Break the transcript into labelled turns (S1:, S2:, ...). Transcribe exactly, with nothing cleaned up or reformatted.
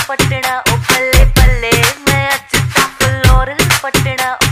S1: पटना ओ पल्ले पल्ले मैं अज तक फ्लोर पटना।